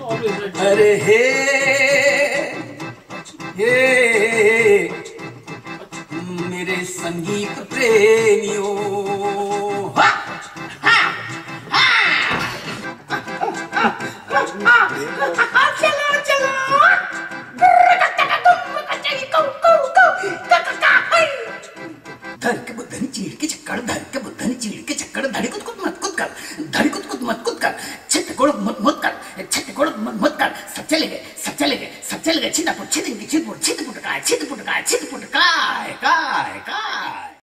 अरे हे मेरे संगीत प्रेमियों, चलो चलो धडक बुद्धनी चिडके चक्कर, धडक बुद्धनी चिडके चक्कर, धडी कुत कुत मत कुत कर, धडी कुत कुत मत कुत कर, चित्त कोड मत